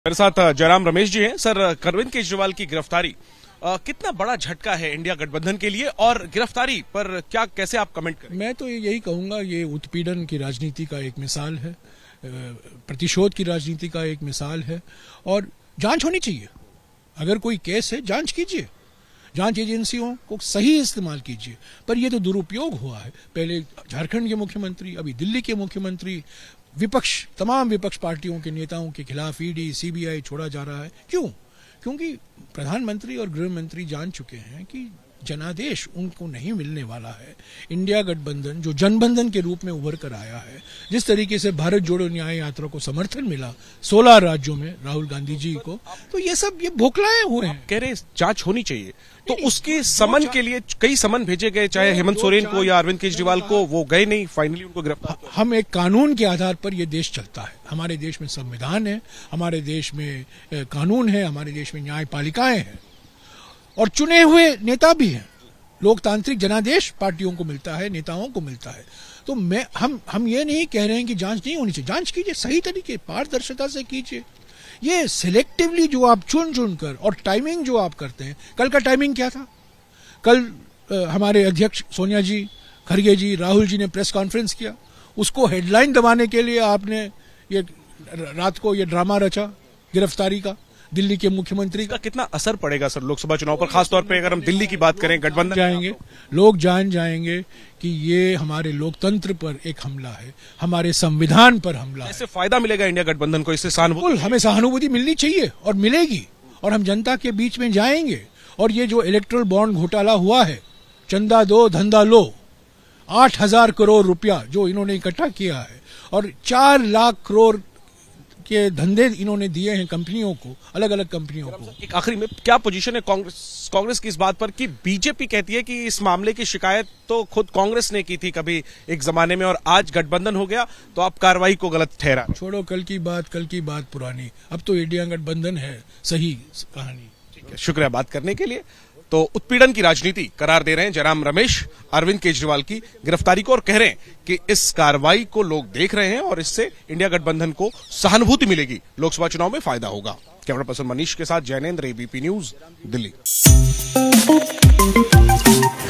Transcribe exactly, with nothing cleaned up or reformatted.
मेरे साथ जयराम रमेश जी हैं। सर, अरविंद केजरीवाल की गिरफ्तारी आ, कितना बड़ा झटका है इंडिया गठबंधन के लिए, और गिरफ्तारी पर क्या कैसे आप कमेंट करें? मैं तो यही कहूंगा, ये उत्पीड़न की राजनीति का एक मिसाल है, प्रतिशोध की राजनीति का एक मिसाल है, और जांच होनी चाहिए। अगर कोई केस है, जांच कीजिए, जांच एजेंसियों को सही इस्तेमाल कीजिए। पर यह तो दुरुपयोग हुआ है। पहले झारखंड के मुख्यमंत्री, अभी दिल्ली के मुख्यमंत्री, विपक्ष, तमाम विपक्ष पार्टियों के नेताओं के खिलाफ ईडी सीबीआई छोड़ा जा रहा है। क्यों? क्योंकि प्रधानमंत्री और गृह मंत्री जान चुके हैं कि जनादेश उनको नहीं मिलने वाला है। इंडिया गठबंधन जो जनबंधन के रूप में उभर कर आया है, जिस तरीके से भारत जोड़ो न्याय यात्रा को समर्थन मिला सोलह राज्यों में राहुल गांधी जी को, तो ये सब ये बौखलाए हुए हैं। कह रहे जांच होनी चाहिए, तो उसके समन के लिए कई समन भेजे गए, चाहे हेमंत सोरेन को या अरविंद केजरीवाल को, वो गए नहीं, फाइनली उनको गिरफ्तार। हम एक कानून के आधार पर ये देश चलता है। हमारे देश में संविधान है, हमारे देश में कानून है, हमारे देश में न्यायपालिकाएं हैं, और चुने हुए नेता भी हैं। लोकतांत्रिक जनादेश पार्टियों को मिलता है, नेताओं को मिलता है। तो मैं हम हम ये नहीं कह रहे हैं कि जांच नहीं होनी चाहिए। जांच कीजिए, सही तरीके, पारदर्शिता से कीजिए। ये सिलेक्टिवली जो आप चुन चुन कर, और टाइमिंग जो आप करते हैं, कल का टाइमिंग क्या था? कल आ, हमारे अध्यक्ष सोनिया जी, खड़गे जी, राहुल जी ने प्रेस कॉन्फ्रेंस किया। उसको हेडलाइन दबाने के लिए आपने ये रात को ये ड्रामा रचा गिरफ्तारी का, दिल्ली के मुख्यमंत्री का। कितना असर पड़ेगा सर लोकसभा चुनाव पर, खासतौर पे अगर हम दिल्ली की बात करें? गठबंधन जाएंगे लोग, जान जाएंगे कि ये हमारे लोकतंत्र पर एक हमला है, हमारे संविधान पर हमला है। इससे फायदा मिलेगा इंडिया गठबंधन को, इससे सहानुभूति, हमें सहानुभूति मिलनी चाहिए और मिलेगी, और हम जनता के बीच में जाएंगे। और ये जो इलेक्ट्रल बॉन्ड घोटाला हुआ है, चंदा दो धंधा लो, आठ हजार करोड़ रुपया जो इन्होंने इकट्ठा किया है, और चार लाख करोड़ के धंधे इन्होंने दिए हैं कंपनियों को, अलग अलग कंपनियों को। एक आखिरी में, क्या पोजीशन है कांग्रेस कांग्रेस की इस बात पर कि बीजेपी कहती है कि इस मामले की शिकायत तो खुद कांग्रेस ने की थी कभी एक जमाने में, और आज गठबंधन हो गया तो आप कार्रवाई को गलत ठहरा? छोड़ो, कल की बात, कल की बात पुरानी। अब तो इंडिया गठबंधन है सही कहानी। ठीक है, शुक्रिया बात करने के लिए। तो उत्पीड़न की राजनीति करार दे रहे हैं जयराम रमेश अरविंद केजरीवाल की गिरफ्तारी को, और कह रहे हैं कि इस कार्रवाई को लोग देख रहे हैं और इससे इंडिया गठबंधन को सहानुभूति मिलेगी, लोकसभा चुनाव में फायदा होगा। कैमरा पर्सन मनीष के साथ जैनेन्द्र, एबीपी न्यूज, दिल्ली।